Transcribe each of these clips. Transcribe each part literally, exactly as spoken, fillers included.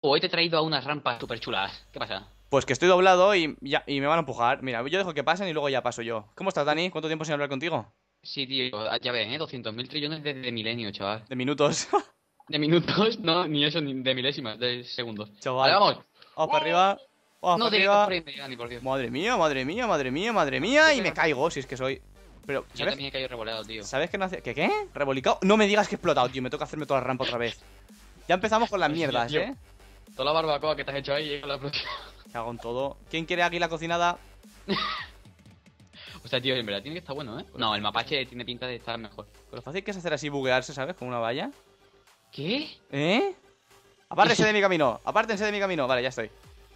Hoy te he traído a unas rampas súper chulas. ¿Qué pasa? Pues que estoy doblado y, ya, y me van a empujar. Mira, yo dejo que pasen y luego ya paso yo. ¿Cómo estás, Dani? ¿Cuánto tiempo sin hablar contigo? Sí, tío, ya ven, ¿eh? doscientos mil trillones de, de milenio, chaval. De minutos. De minutos, no, ni eso, ni de milésimas, de segundos. Vale, Chaval. vamos. Vamos para arriba. Vamos No para digas arriba. frame, Dani, por Dios. Madre mía, madre mía, madre mía, madre mía. Y me caigo, si es que soy. Pero, Yo ¿sabes? también he caído revoleado, tío. ¿Sabes qué no hace? ¿Qué qué? ¿Revolicado? No me digas que he explotado, tío. Me toca hacerme toda la rampa otra vez. Ya empezamos con las Sí, mierdas, tío. ¿eh? Toda la barbacoa que te has hecho ahí, con la próxima. Cago en todo. ¿Quién quiere águila cocinada? O sea, tío, en verdad tiene que estar bueno, ¿eh? No, el mapache tiene pinta de estar mejor. Con lo fácil que es hacer así buguearse, ¿sabes? Con una valla. ¿Qué? ¿Eh? Apártense de mi camino. Apártense de mi camino. Vale, ya estoy.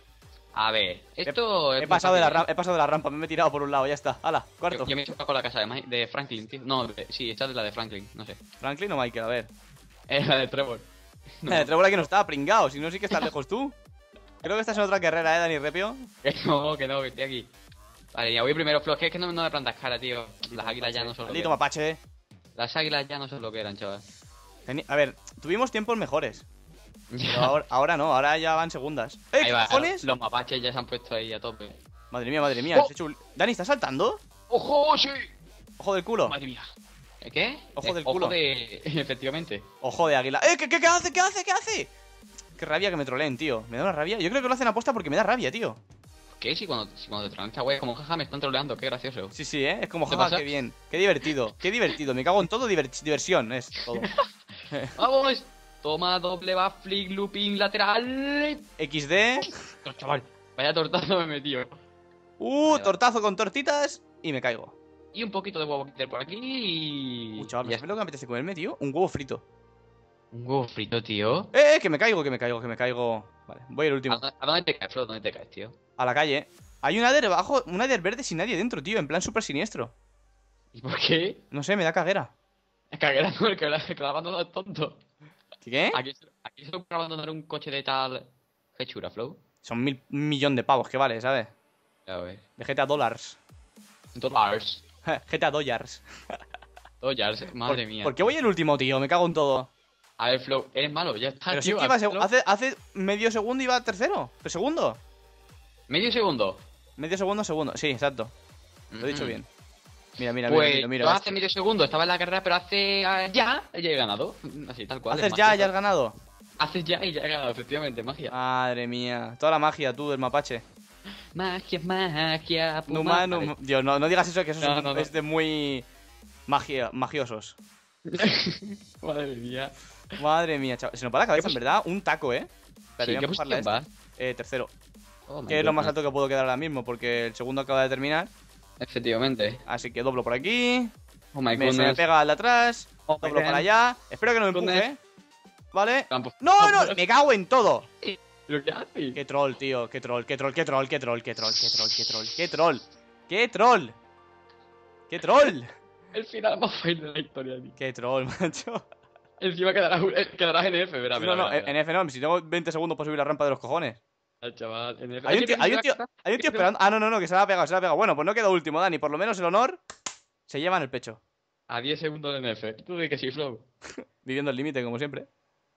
A ver, esto He, es he muy pasado de la fácil, ¿eh? rampa, he pasado de la rampa, me he tirado por un lado, ya está. Hala, cuarto. Yo, yo me he chocado con la casa de, Ma- de Franklin, tío. No, de- sí, esta es la de Franklin, no sé. Franklin o Michael, a ver. Es la de Trevor. Eh, Trevor aquí no está, pringao. Si no, sí que estás lejos tú. Creo que estás en otra carrera, ¿eh, Dani Repio? Que no, que no, que estoy aquí. Vale, ya voy primero, Flo. Que es que no, no me plantas cara, tío. Las águilas ya no son lo que Maldito eran. mapache. Las águilas ya no son lo que eran, chaval. Teni- A ver, tuvimos tiempos mejores. Pero Ya. ahora, ahora no, ahora ya van segundas. ¡Eh, Ahí qué va, cojones! los mapaches ya se han puesto ahí a tope. Madre mía, madre mía. ¡Oh! has hecho un- Dani, ¿estás saltando? ¡Ojo, sí! Ojo del culo. Madre mía. ¿Eh, ¿Qué? Ojo Eh, del culo. Ojo de... Efectivamente. Ojo de águila. ¡Eh, qué, qué, qué hace, qué hace, qué hace! Qué rabia que me troleen, tío. Me da una rabia. Yo creo que lo hacen aposta porque me da rabia, tío. ¿Qué? Si cuando, si cuando te traen esta wea como jaja me están troleando, qué gracioso. Sí, sí, ¿eh? Es como, ¿Qué jaja, pasa? qué bien. Qué divertido, qué divertido. Me cago en todo, diver- diversión, es todo. ¡Vamos! Toma doble backflip, looping lateral. equis de. Oh, chaval, vaya tortazo me metió. Uh, Vale, tortazo con tortitas y me caigo. Y un poquito de huevo killer por aquí y... Uh, chaval, y ya ¿sabes lo que me apetece comerme, tío? Un huevo frito. Un huevo frito, tío. Eh, eh, que me caigo, que me caigo, que me caigo. Vale, voy el ¿A, último. dónde- a dónde te caes, Flo? ¿Dónde te caes, tío? A la calle. Hay un Ader abajo, un Ader verde sin nadie dentro, tío. En plan súper siniestro. ¿Y por qué? No sé, me da caguera. Es caguera, no, el que la, el que la ha abandonado es tonto. ¿Qué? Aquí, se- aquí se puede abandonar un coche de tal... Qué chura, Flow. Son mil, un millón de pavos que vale, ¿sabes? Ya ves. De G T A dólares. Dollars. G T A dólares. Dollars, madre ¿Por, mía. ¿Por qué voy el último, tío? Me cago en todo. A ver, Flow, eres malo, ya está, Pero si tío. es que iba haz- seg- Flow. hace, hace medio segundo iba tercero. ¿Pero segundo? Medio segundo. Medio segundo, segundo. Sí, exacto. Lo he dicho Ujú. bien. Mira, mira, Pues mira, mira. yo mira. hace medio segundo estaba en la carrera, pero hace ah, ya, ya he ganado. Así, tal cual. Haces es ya, magia. ya has ganado. Haces ya y ya he ganado, efectivamente, magia. Madre mía. Toda la magia, tú, del mapache. Magia, magia, puma. Numa, Vale. num- Dios, no, no digas eso, que eso No, es, no, no. es de muy magia, magiosos. Madre mía. Madre mía, chaval. Se nos va la cabeza, en ¿Qué verdad. Un taco, ¿eh? Espera, Sí, voy a ¿qué empujarle a posición este. vas? Eh, tercero. Oh, my Que es lo más goodness. alto que puedo quedar ahora mismo, porque el segundo acaba de terminar. Efectivamente. Así que doblo por aquí. Oh my Me, se me goodness. pega al de atrás. Oh my Doblo God. para allá. Espero que no me Goodness. empuje. ¿Vale? Campo. ¡No, no! ¡Me cago en todo! ¿Pero qué haces? ¡Qué troll, tío! ¡Qué troll, qué troll, qué troll, qué troll, qué troll, qué troll, qué troll, qué troll! ¡Qué troll! ¡Qué troll! El final más fail de la historia, tío. ¡Qué troll, macho! Encima quedarás, eh, quedarás en F, verá, verá. No, no, verá, verá. en F no, si tengo veinte segundos para subir la rampa de los cojones. Al chaval, en F. Hay un tío, hay un tío, Oye, hay un tío esperando. Ah, no, no, no, que se la ha pegado, se la ha pegado. Bueno, pues no queda último, Dani. Por lo menos el honor se lleva en el pecho. A diez segundos en F. Tú di que sí, Flow. Viviendo el límite, como siempre.